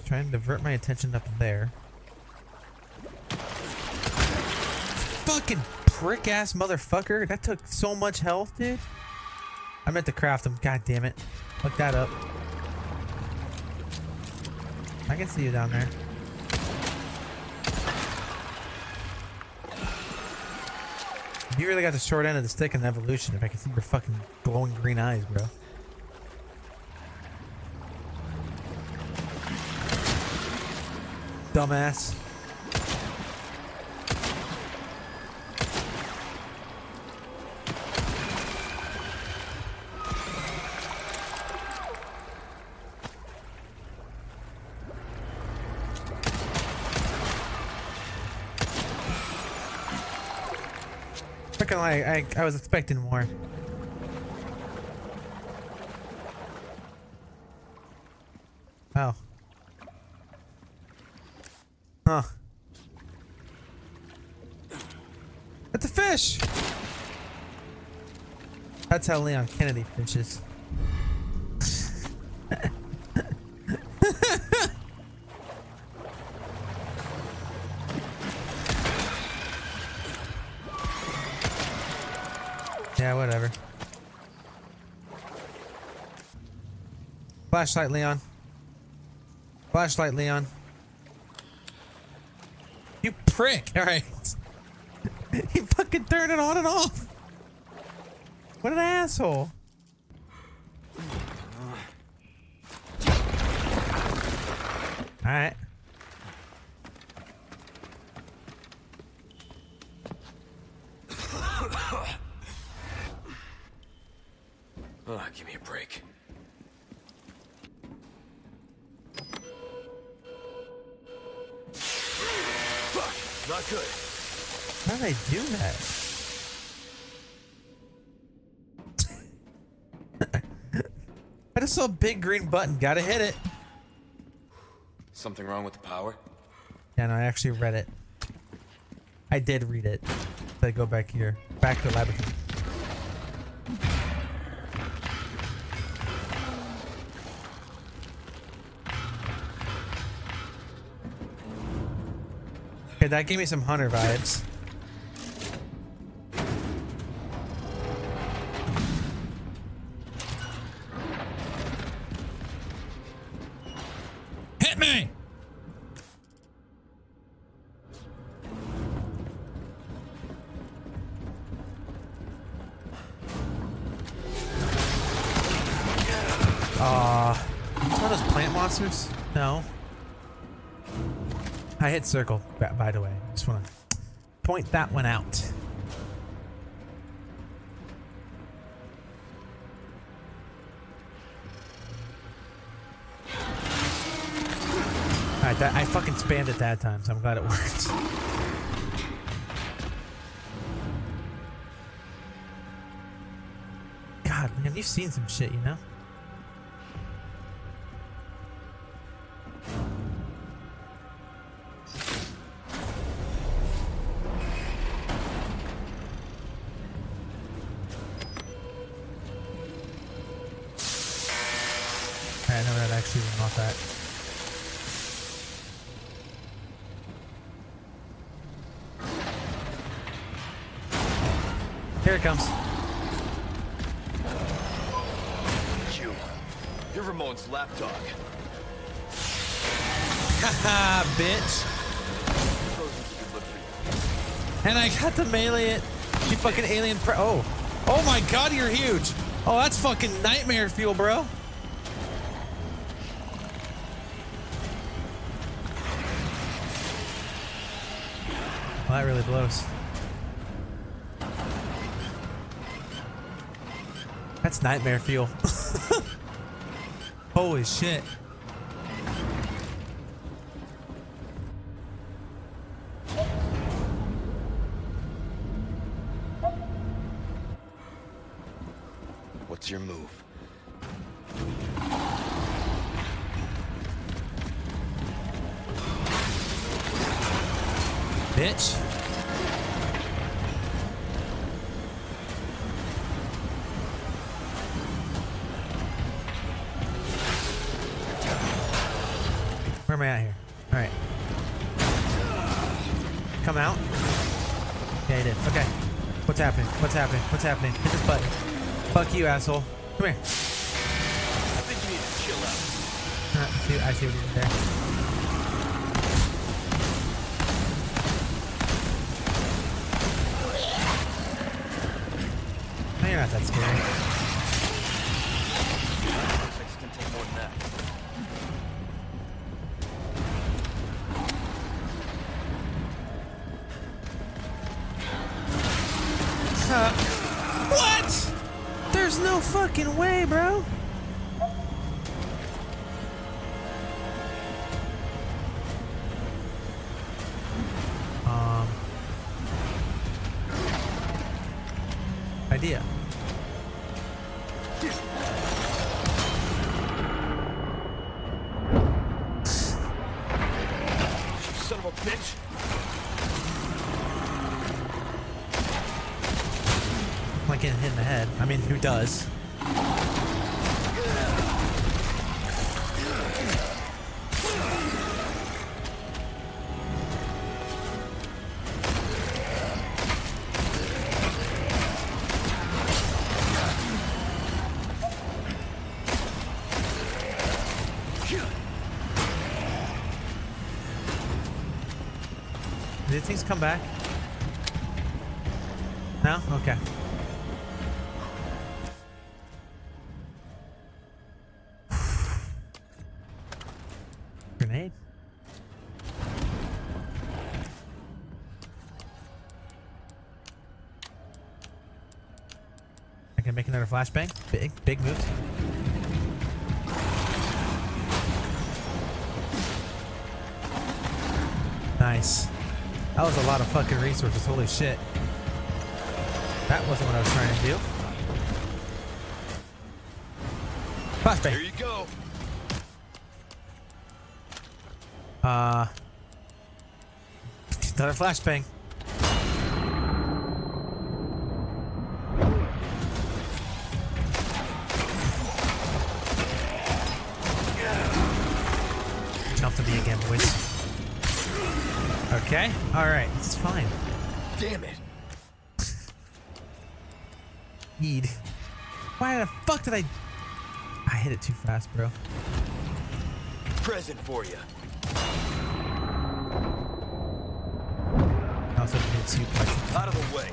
trying to divert my attention up there. Fucking prick ass motherfucker. That took so much health, dude. I meant to craft them. God damn it. Look that up. I can see you down there. You really got the short end of the stick in evolution if I can see your fucking glowing green eyes, bro. Dumbass. I was expecting more. Oh. Huh. It's a fish! That's how Leon Kennedy fishes. Yeah, whatever. Flashlight, Leon. Flashlight, Leon. You prick! Alright. He fucking turned it on and off! What an asshole! Alright. Oh, give me a break. Fuck, not good. How did I do that? I just saw a big green button. Gotta hit it. Something wrong with the power? Yeah, no, I actually read it. I did read it. So I go back here. Back to the laboratory. Okay, that gave me some Hunter vibes. Hit me! One of those plant monsters? No. I hit circle, by the way. Just want to point that one out. Alright, I fucking spammed it that time, so I'm glad it worked. God, man, you've seen some shit, you know? I know that actually was not that. Here it comes. You're Ramon's lapdog. Haha, bitch. And I got to melee it. You fucking alien oh. Oh my god, you're huge. Oh, that's fucking nightmare fuel, bro. Well, that really blows. That's nightmare fuel. Holy shit. What's your move? Bitch. Where am I at here? All right. Come out. Yeah, he did. Okay. What's happening? What's happening? What's happening? Hit this button. Fuck you, asshole. Come here. I think you need to chill out. I see what you did there. No, you're not that scary. Six can take more than that. What? There's no fucking way, bro. Idea. Son of a bitch. Like getting hit in the head. I mean, who does? Did things come back? No? Okay. Grenade? I can make another flashbang. Big move. Nice. That was a lot of fucking resources. Holy shit. That wasn't what I was trying to do. Flashbang. Here you go. Another flashbang. Jump to me again, boys. Okay. All right. It's fine. Damn it. Eed. Why the fuck did I hit it too fast, bro. Present for you. I also did suplex. Out of the way.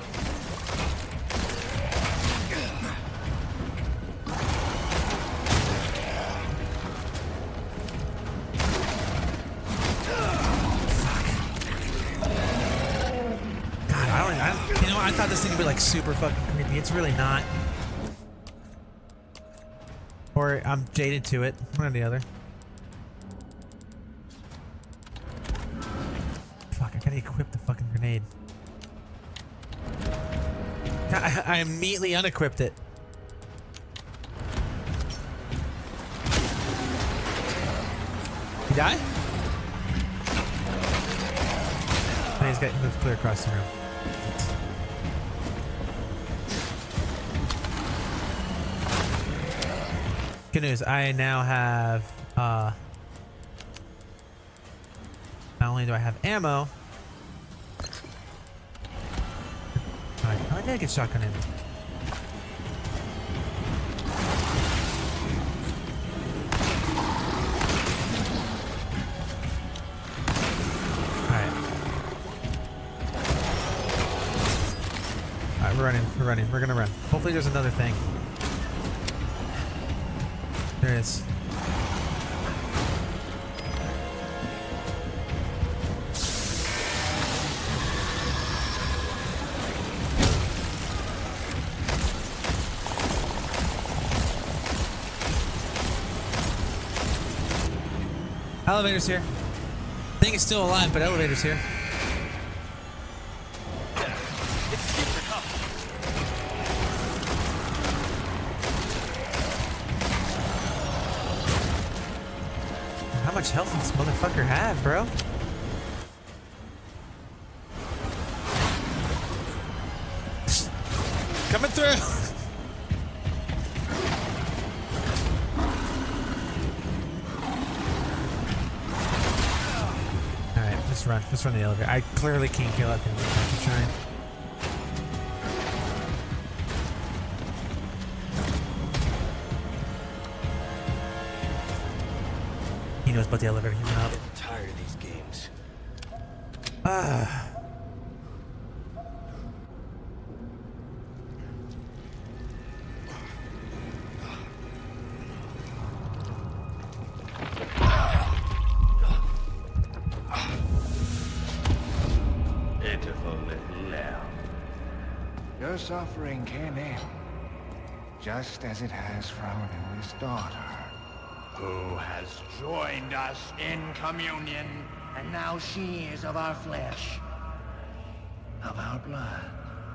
You know, I thought this thing would be like super fucking creepy. It's really not. Or I'm jaded to it. One or the other. Fuck, I gotta equip the fucking grenade. I immediately unequipped it. You die? No, he's got to clear across the room. Good news, I now have, not only do I have ammo, I did get shotgun ammo. Alright, we're gonna run. Hopefully there's another thing. There is. Elevator's here. Thing is still alive, but elevator's here. How much health does this motherfucker have, bro? Coming through. Just run. Just run the elevator. I clearly can't kill that thing. I'm trying. He knows about the elevator. He went up. I'm tired of these games. Pitiful little lamb. Your suffering came in, just as it has from our newest daughter. Who has joined us in communion, And now she is of our flesh, of our blood.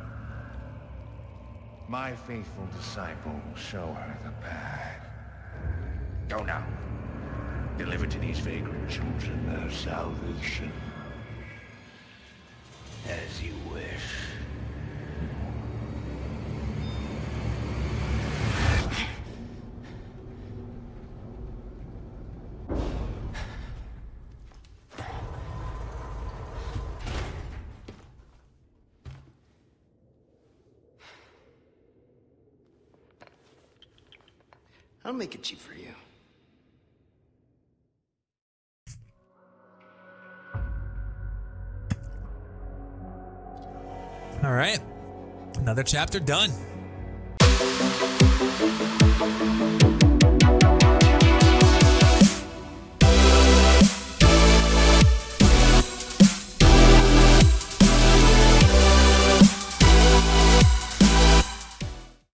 My faithful disciple will show her the path. go now. Deliver to these vagrant children their salvation. As you wish. I'll make it cheap for you. All right. Another chapter done.